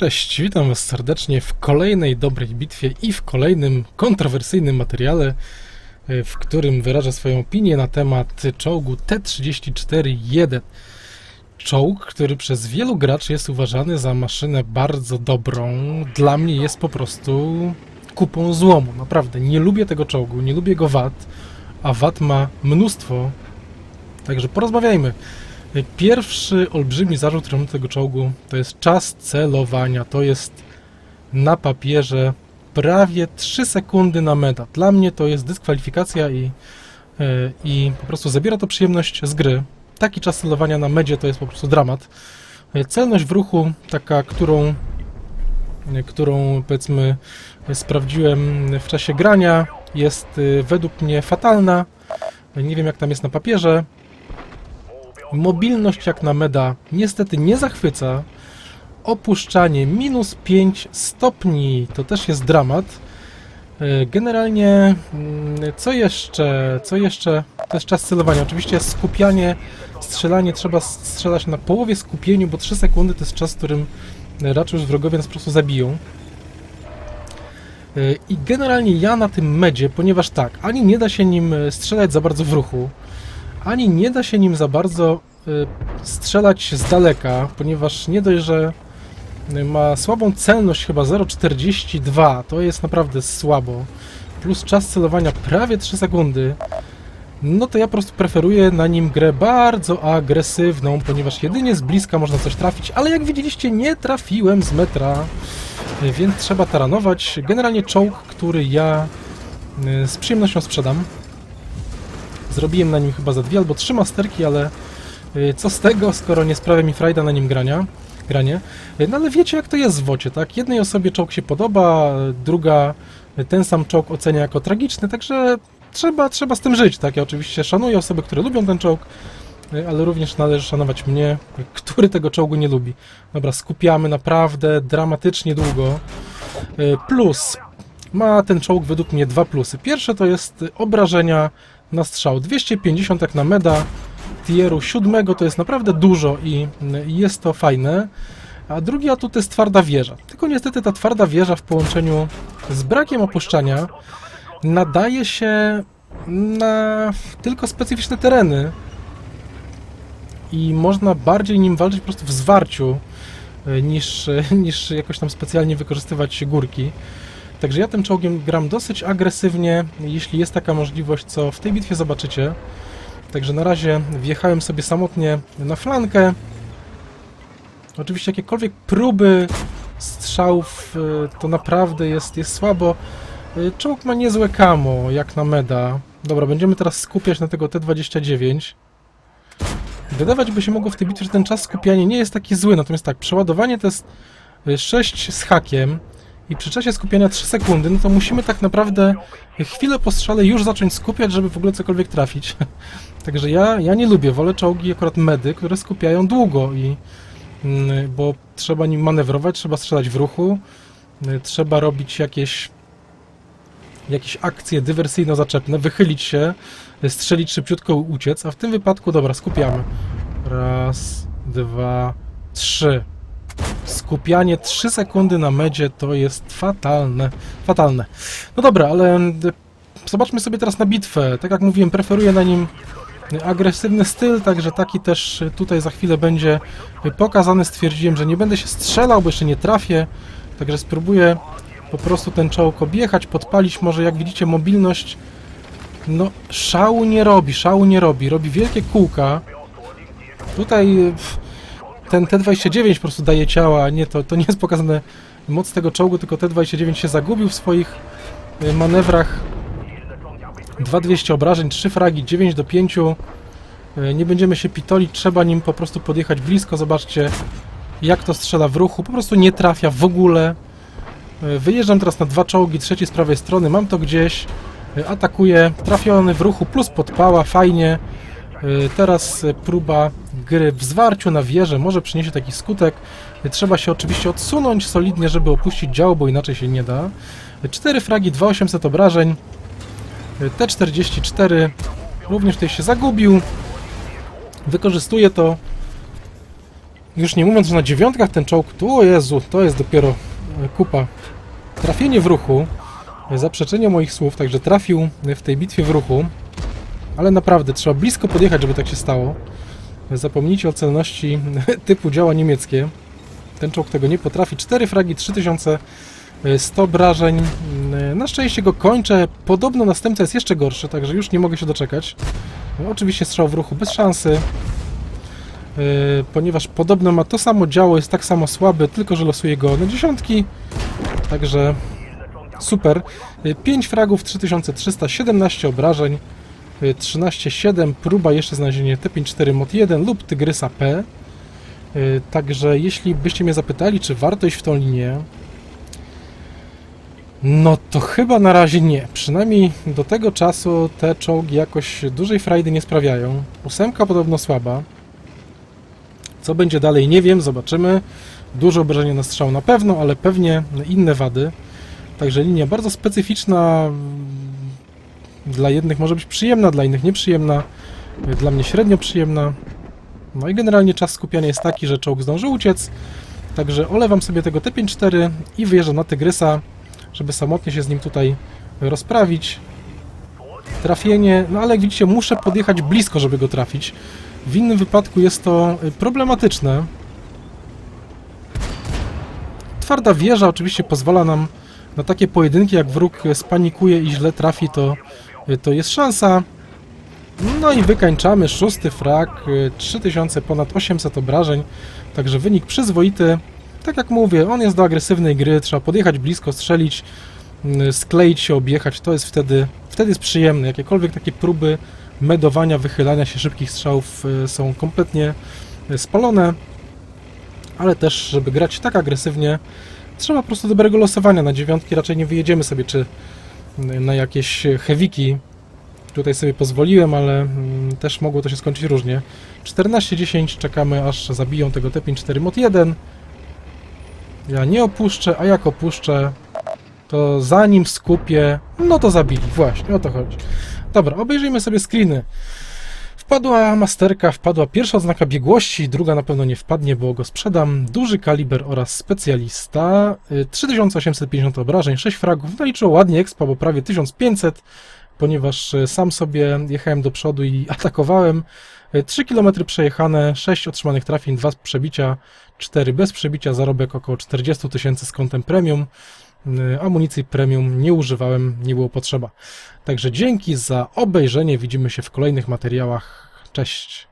Cześć, witam Was serdecznie w kolejnej dobrej bitwie i w kolejnym kontrowersyjnym materiale, w którym wyrażę swoją opinię na temat czołgu T-34-1. Czołg, który przez wielu graczy jest uważany za maszynę bardzo dobrą, dla mnie jest po prostu kupą złomu. Naprawdę, nie lubię tego czołgu, nie lubię go wad, a wad ma mnóstwo, także porozmawiajmy. Pierwszy olbrzymi zarzut, który mam do tego czołgu, to jest czas celowania. To jest na papierze prawie 3 sekundy na meda. Dla mnie to jest dyskwalifikacja i po prostu zabiera to przyjemność z gry. Taki czas celowania na medzie to jest po prostu dramat. Celność w ruchu, taka, którą powiedzmy sprawdziłem w czasie grania, jest według mnie fatalna. Nie wiem, jak tam jest na papierze. Mobilność jak na meda niestety nie zachwyca. Opuszczanie minus 5 stopni to też jest dramat. Generalnie co jeszcze? To jest czas celowania. Oczywiście skupianie, strzelanie trzeba strzelać na połowie skupieniu, bo 3 sekundy to jest czas, w którym raczej już wrogowie nas po prostu zabiją. I generalnie ja na tym medzie, ponieważ tak, ani nie da się nim strzelać za bardzo w ruchu, ani nie da się nim za bardzo strzelać z daleka, ponieważ nie dość, że ma słabą celność, chyba 0,42, to jest naprawdę słabo, plus czas celowania prawie 3 sekundy, no to ja po prostu preferuję na nim grę bardzo agresywną, ponieważ jedynie z bliska można coś trafić, ale jak widzieliście, nie trafiłem z metra, więc trzeba taranować. Generalnie czołg, który ja z przyjemnością sprzedam. Zrobiłem na nim chyba za 2 albo 3 masterki, ale co z tego, skoro nie sprawia mi frajda na nim granie. No ale wiecie, jak to jest w WoCie, tak? Jednej osobie czołg się podoba, druga ten sam czołg ocenia jako tragiczny, także trzeba z tym żyć, tak? Ja oczywiście szanuję osoby, które lubią ten czołg, ale również należy szanować mnie, który tego czołgu nie lubi. Dobra, skupiamy naprawdę dramatycznie długo. Plus, ma ten czołg według mnie 2 plusy. Pierwsze to jest obrażenia na strzał. 250 jak na meda, tieru 7 to jest naprawdę dużo i jest to fajne. A drugi atut to jest twarda wieża. Tylko niestety ta twarda wieża w połączeniu z brakiem opuszczania nadaje się na tylko specyficzne tereny i można bardziej nim walczyć po prostu w zwarciu niż jakoś tam specjalnie wykorzystywać górki. Także ja tym czołgiem gram dosyć agresywnie, jeśli jest taka możliwość, co w tej bitwie zobaczycie. Także na razie wjechałem sobie samotnie na flankę. Oczywiście jakiekolwiek próby strzałów to naprawdę jest słabo. Czołg ma niezłe camo, jak na meda. Dobra, będziemy teraz skupiać na tego T-29. Wydawać by się mogło w tej bitwie, że ten czas skupiania nie jest taki zły, natomiast tak, przeładowanie to jest 6 z hakiem i przy czasie skupiania 3 sekundy, no to musimy tak naprawdę chwilę po strzale już zacząć skupiać, żeby w ogóle cokolwiek trafić. Także ja nie lubię, wolę czołgi akurat medy, które skupiają długo bo trzeba nim manewrować, trzeba strzelać w ruchu, trzeba robić jakieś akcje dywersyjno-zaczepne, wychylić się, strzelić szybciutko, uciec, a w tym wypadku, dobra, skupiamy. Raz, 2, 3. Skupianie 3 sekundy na medzie to jest fatalne. No dobra, ale zobaczmy sobie teraz na bitwę. Tak jak mówiłem, preferuję na nim agresywny styl, także taki też tutaj za chwilę będzie pokazany. Stwierdziłem, że nie będę się strzelał, bo jeszcze nie trafię, także spróbuję po prostu ten czołg objechać, podpalić. Może jak widzicie, mobilność no szału nie robi, robi wielkie kółka. Tutaj ten T-29 po prostu daje ciała, nie, to nie jest pokazane moc tego czołgu, tylko T-29 się zagubił w swoich manewrach. 2200 obrażeń, 3 fragi, 9-5. Nie będziemy się pitolić, trzeba nim po prostu podjechać blisko. Zobaczcie, jak to strzela w ruchu, po prostu nie trafia w ogóle. Wyjeżdżam teraz na 2 czołgi, trzeci z prawej strony, mam to gdzieś, atakuję, trafiony w ruchu, plus podpała, fajnie. Teraz próba gry w zwarciu na wieżę może przyniesie taki skutek. Trzeba się oczywiście odsunąć solidnie, żeby opuścić dział, bo inaczej się nie da. 4 fragi, 2800 obrażeń. T-44 również tutaj się zagubił. Wykorzystuje to. Już nie mówiąc, że na dziewiątkach ten czołg, o Jezu, to jest dopiero kupa. Trafienie w ruchu, zaprzeczenie moich słów, także trafił w tej bitwie w ruchu, ale naprawdę trzeba blisko podjechać, żeby tak się stało. Zapomnijcie o celności typu działa niemieckie. Ten czołg tego nie potrafi. 4 fragi, 3100 obrażeń. Na szczęście go kończę. Podobno następca jest jeszcze gorszy, także już nie mogę się doczekać. Oczywiście strzał w ruchu bez szansy, ponieważ podobno ma to samo działo, jest tak samo słaby, tylko że losuje go na dziesiątki. Także super. 5 fragów, 3317 obrażeń. 13,7, próba jeszcze znalezienia T-54 Mod 1 lub Tygrysa P. Także jeśli byście mnie zapytali, czy warto iść w tą linię, no to chyba na razie nie. Przynajmniej do tego czasu te czołgi jakoś dużej frajdy nie sprawiają. 8 podobno słaba. Co będzie dalej, nie wiem, zobaczymy. Duże obrażenie na strzał na pewno, ale pewnie inne wady. Także linia bardzo specyficzna. Dla jednych może być przyjemna, dla innych nieprzyjemna. Dla mnie średnio przyjemna. No i generalnie czas skupiania jest taki, że czołg zdąży uciec. Także olewam sobie tego T-54 i wyjeżdżam na Tygrysa, żeby samotnie się z nim tutaj rozprawić. Trafienie, no ale jak widzicie, muszę podjechać blisko, żeby go trafić. W innym wypadku jest to problematyczne. Twarda wieża oczywiście pozwala nam na takie pojedynki, jak wróg spanikuje i źle trafi, to jest szansa. No i wykańczamy 6. frag, 3000 ponad 800 obrażeń, także wynik przyzwoity. Tak jak mówię, on jest do agresywnej gry, trzeba podjechać blisko, strzelić, skleić się, objechać, to jest wtedy jest przyjemne. Jakiekolwiek takie próby medowania, wychylania się szybkich strzałów są kompletnie spalone, ale też, żeby grać tak agresywnie, trzeba po prostu dobrego losowania. Na dziewiątki raczej nie wyjedziemy sobie, czy na jakieś heaviki. Tutaj sobie pozwoliłem, ale też mogło to się skończyć różnie. 14-10, czekamy aż zabiją tego T-54 Mod 1. Ja nie opuszczę, a jak opuszczę, to zanim skupię, no to zabili. Właśnie, o to chodzi. Dobra, obejrzyjmy sobie screeny. Wpadła masterka, wpadła pierwsza odznaka biegłości, druga na pewno nie wpadnie, bo go sprzedam. Duży kaliber oraz specjalista. 3850 obrażeń, 6 fragów. Naliczyło ładnie expa, bo prawie 1500, ponieważ sam sobie jechałem do przodu i atakowałem. 3 km przejechane, 6 otrzymanych trafień, 2 z przebicia, 4 bez przebicia, zarobek około 40 000 z kontem premium. Amunicji premium nie używałem, nie było potrzeba. Także dzięki za obejrzenie, widzimy się w kolejnych materiałach. Cześć!